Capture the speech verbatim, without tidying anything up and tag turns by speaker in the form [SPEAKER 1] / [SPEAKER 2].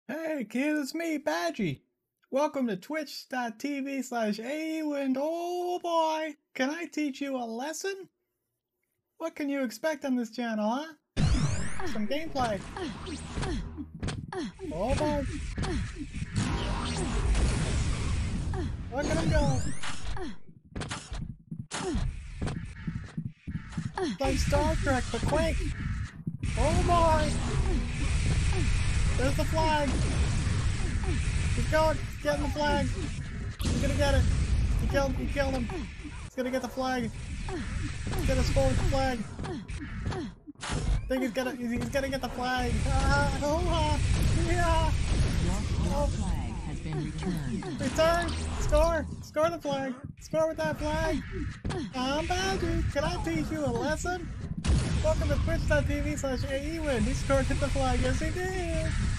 [SPEAKER 1] Hey kid, it's me, Badgey. Welcome to twitch.tv slash and oh boy, can I teach you a lesson? What can you expect on this channel, huh? Some gameplay. Oh boy. Look at him go. Like Star Trek, but quick. Oh boy. There's the flag. Keep going. He's getting the flag. He's gonna get it. He killed him. He killed him. He's gonna get the flag. He's gonna score with the flag. I think he's gonna. He's, he's gonna get the flag. Ah, oh, ah, yeah.
[SPEAKER 2] Your flag has been returned.
[SPEAKER 1] Return. Score. Score the flag. Score with that flag. I'm Badgey. Can I teach you a lesson? Welcome to twitch.tv slash AEWin. He scored with the flag. Yes, he did.